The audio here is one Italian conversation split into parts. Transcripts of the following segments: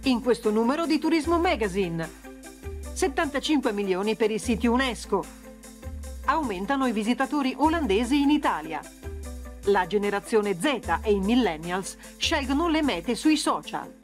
In questo numero di Turismo Magazine, 75 milioni per i siti UNESCO. Aumentano i visitatori olandesi in Italia. La generazione Z e i millennials scelgono le mete sui social.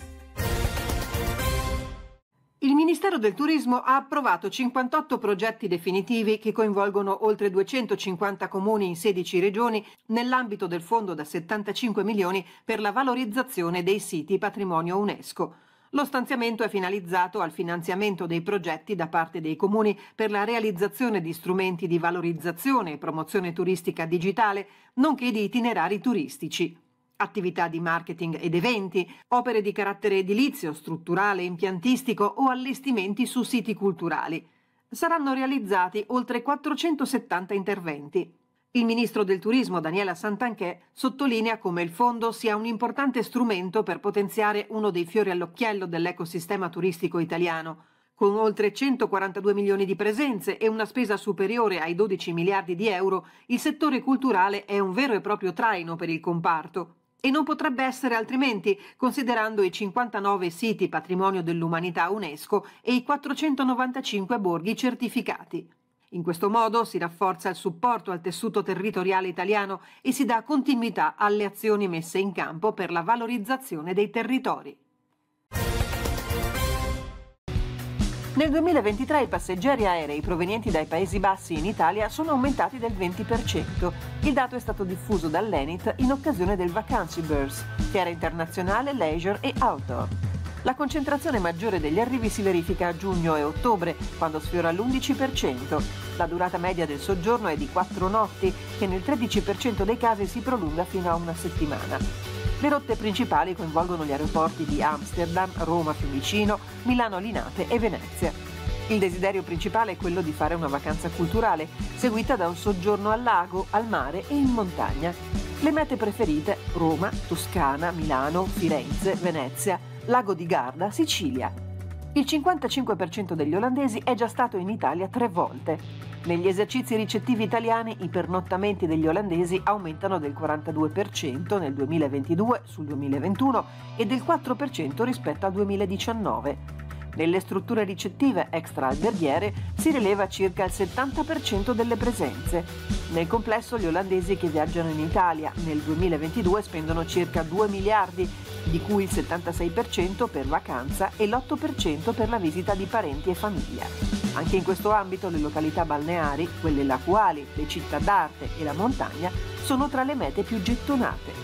Il Ministero del Turismo ha approvato 58 progetti definitivi che coinvolgono oltre 250 comuni in 16 regioni nell'ambito del fondo da 75 milioni per la valorizzazione dei siti patrimonio UNESCO. Lo stanziamento è finalizzato al finanziamento dei progetti da parte dei comuni per la realizzazione di strumenti di valorizzazione e promozione turistica digitale, nonché di itinerari turistici. Attività di marketing ed eventi, opere di carattere edilizio, strutturale, impiantistico o allestimenti su siti culturali. Saranno realizzati oltre 470 interventi. Il ministro del Turismo Daniela Santanchè sottolinea come il fondo sia un importante strumento per potenziare uno dei fiori all'occhiello dell'ecosistema turistico italiano. Con oltre 142 milioni di presenze e una spesa superiore ai 12 miliardi di euro, il settore culturale è un vero e proprio traino per il comparto. E non potrebbe essere altrimenti, considerando i 59 siti patrimonio dell'umanità UNESCO e i 495 borghi certificati. In questo modo si rafforza il supporto al tessuto territoriale italiano e si dà continuità alle azioni messe in campo per la valorizzazione dei territori. Nel 2023 i passeggeri aerei provenienti dai Paesi Bassi in Italia sono aumentati del 20%. Il dato è stato diffuso dall'Enit in occasione del Vacancy Burst, fiera internazionale leisure e outdoor. La concentrazione maggiore degli arrivi si verifica a giugno e ottobre, quando sfiora l'11%. La durata media del soggiorno è di 4 notti, che nel 13% dei casi si prolunga fino a una settimana. Le rotte principali coinvolgono gli aeroporti di Amsterdam, Roma Fiumicino, Milano Linate e Venezia. Il desiderio principale è quello di fare una vacanza culturale, seguita da un soggiorno al lago, al mare e in montagna. Le mete preferite: Roma, Toscana, Milano, Firenze, Venezia, Lago di Garda, Sicilia. Il 55% degli olandesi è già stato in Italia 3 volte. Negli esercizi ricettivi italiani i pernottamenti degli olandesi aumentano del 42% nel 2022 sul 2021 e del 4% rispetto al 2019. Nelle strutture ricettive extra-alberghiere si rileva circa il 70% delle presenze. Nel complesso gli olandesi che viaggiano in Italia nel 2022 spendono circa 2 miliardi, di cui il 76% per vacanza e l'8% per la visita di parenti e famiglia. Anche in questo ambito le località balneari, quelle lacuali, le città d'arte e la montagna sono tra le mete più gettonate.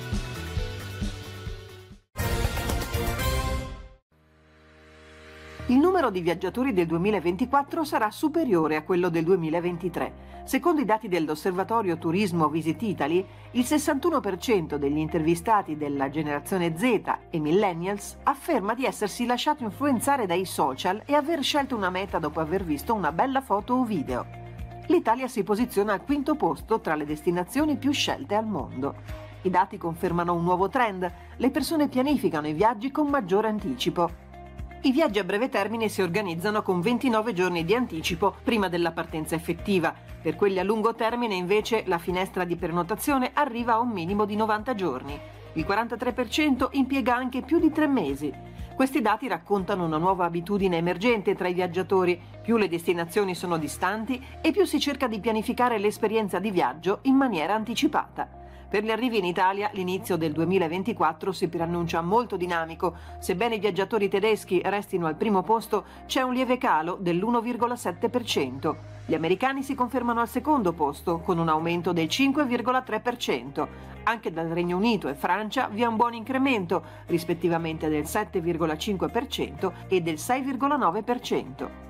Il numero di viaggiatori del 2024 sarà superiore a quello del 2023. Secondo i dati dell'Osservatorio Turismo Visit Italy, il 61% degli intervistati della generazione Z e millennials afferma di essersi lasciato influenzare dai social e aver scelto una meta dopo aver visto una bella foto o video. L'Italia si posiziona al 5° posto tra le destinazioni più scelte al mondo. I dati confermano un nuovo trend: le persone pianificano i viaggi con maggiore anticipo. I viaggi a breve termine si organizzano con 29 giorni di anticipo prima della partenza effettiva. Per quelli a lungo termine, invece, la finestra di prenotazione arriva a un minimo di 90 giorni. Il 43% impiega anche più di 3 mesi. Questi dati raccontano una nuova abitudine emergente tra i viaggiatori. Più le destinazioni sono distanti e più si cerca di pianificare l'esperienza di viaggio in maniera anticipata. Per gli arrivi in Italia l'inizio del 2024 si preannuncia molto dinamico. Sebbene i viaggiatori tedeschi restino al primo posto, c'è un lieve calo dell'1,7%. Gli americani si confermano al secondo posto, con un aumento del 5,3%. Anche dal Regno Unito e Francia vi è un buon incremento, rispettivamente del 7,5% e del 6,9%.